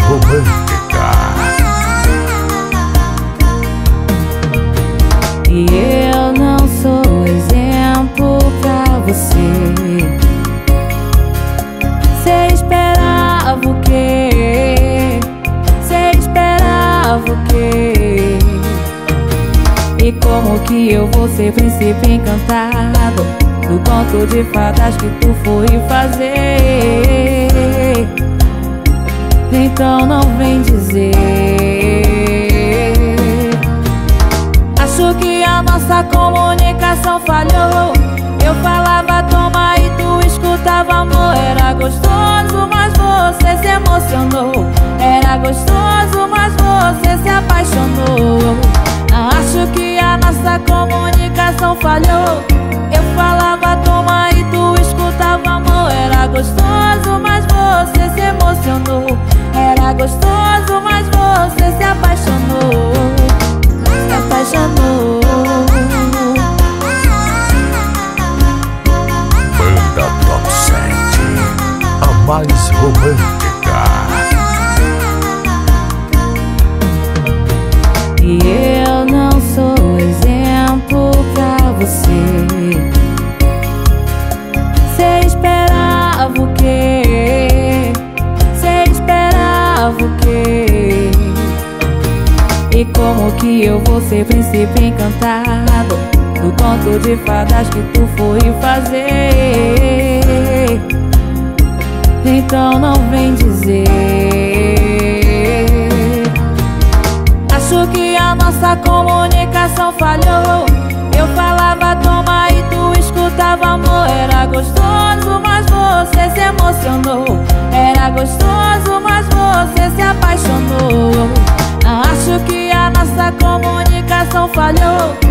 romântica. E eu não sou exemplo pra você. Cê esperava o quê? Cê esperava o quê? E como que eu vou ser príncipe encantado do conto de fadas que tu foi fazer? Então não vem dizer. Acho que a nossa comunicação falhou. Eu falava toma e tu escutava amor. Era gostoso, mas você se emocionou. Era gostoso, mas você se apaixonou. Acho que a nossa comunicação falhou. Eu falava toma e tu escutava amor. Era gostoso, mas você se emocionou. Era gostoso, mas você se apaixonou. Se apaixonou. Banda Top 7, a mais romântica. E eu não sou exemplo pra você. Cê esperava o quê? Cê esperava o quê? E como que eu vou ser príncipe encantado do conto de fadas que tu foi fazer? Então não vem dizer. Acho que a nossa comunicação falhou. Eu falava toma e tu escutava amor. Era gostoso, mas você se emocionou. Era gostoso, mas você se apaixonou. Acho que a nossa comunicação falhou.